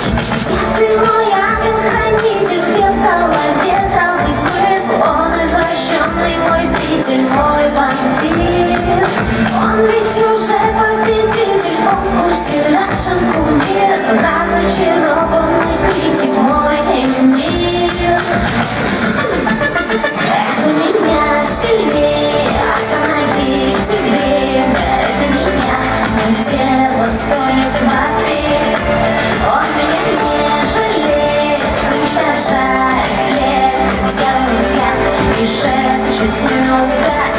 Где ты, мой ангел-хранитель, где в голове здравый смысл? Он извращенный мой зритель, мой вампир. Он ведь уже победитель в конкурсе Russian кумир, разочарованный критик мой мир. Это меня сильнее остановить время, это меня, но тело стоит воды. Он меня не жалеет, уничтожает, лепит, делает взгляд и шепчет наугад.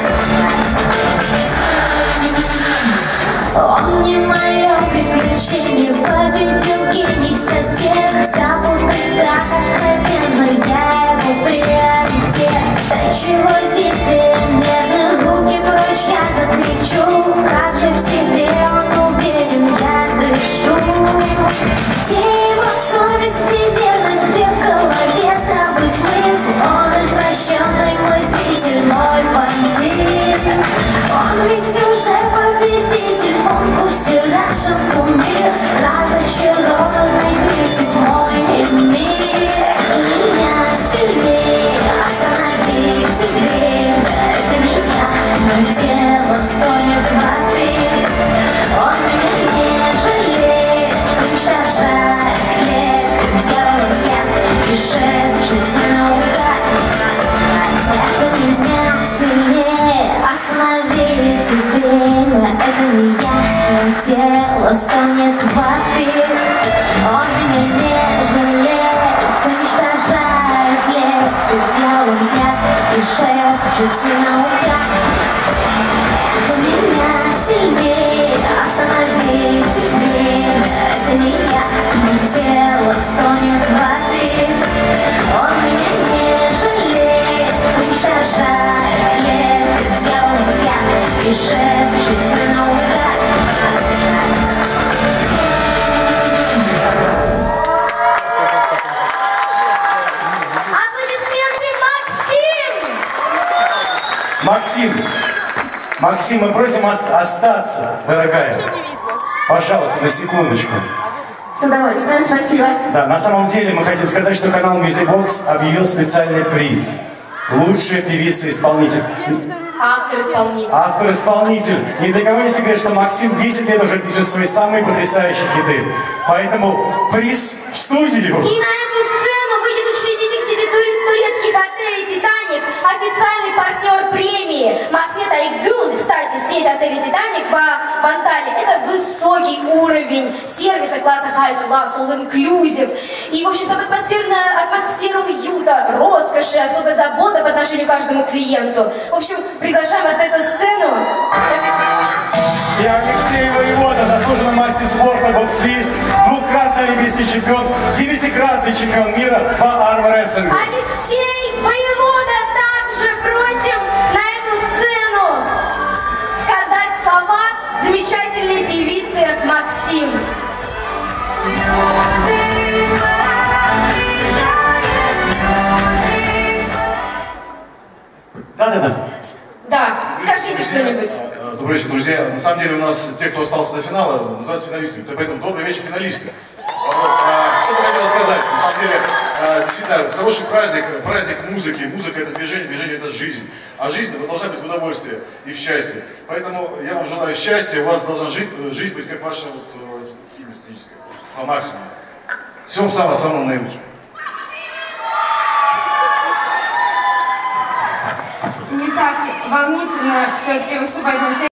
Он не мое приключение, победил гений стратег, запутать так откровенно, я его приоритет. До чего действия мерны, руки прочь, я закричу, как же в себе он уверен, я дышу. Где его совесть, где верность, где в голове здравый смысл? Он извращенный мой зритель, мой вампир. Он ведь уже победитель в конкурсе Russian кумир, разочарованный критик мой мир. Это меня сильнее остановить время, это меня, но тело стонет в ответ. Он меня не жалеет, уничтожает, лепит, делает взгляд и шепчет наугад. Это меня сильнее остановить время, это не я, но тело стонет в ответ. Он меня не жалеет, уничтожает, лепит, делает взгляд и шепчет наугад. Это меня сильнее остановить время, это не я, но тело стонет в ответ. Он меня не жалеет, уничтожает, лепит, делает взгляд и шепчет наугад. Аплодисменты Максим! Максим, мы просим остаться, дорогая. Пожалуйста, на секундочку. С удовольствием, спасибо. Да, на самом деле мы хотим сказать, что канал Music Box объявил специальный приз. Лучшая певица-исполнитель. Автор-исполнитель. Автор-исполнитель. Ни для кого не секрет, что Максим 10 лет уже пишет свои самые потрясающие хиты. Поэтому приз в студию. И на эту сцену выйдет учредитель сети турецких отелей «Титаник», официальный партнер премии Махмед Айгун. Кстати, сеть отелей «Титаник» в Анталии — это высокий уровень сервиса класса High Class, All Inclusive. И, в общем-то, атмосфера уюта, роскоши, особая забота по отношению к каждому клиенту. В общем, приглашаем вас на эту сцену. Я Алексей Воевода, заслуженный мастер спорта, боксист, двукратный олимпийский чемпион, 9-кратный чемпион мира по армрестлингу. Алексей Воевода, также просим на эту сцену сказать слова замечательной певицы Максим. Да-да-да. Да, скажите что-нибудь. Добрый вечер, друзья. На самом деле у нас те, кто остался до финала, называются финалистами. Поэтому добрый вечер, финалисты. Что бы хотел сказать? На самом деле, действительно, хороший праздник, праздник музыки. Музыка — это движение, движение — это жизнь. А жизнь должна быть в удовольствии и в счастье. Поэтому я вам желаю счастья, у вас должна жизнь быть как ваша фильм сценическая, по максимуму. Всего вам самого-самого наилучшего. Не так волнительно все-таки выступать на сцене.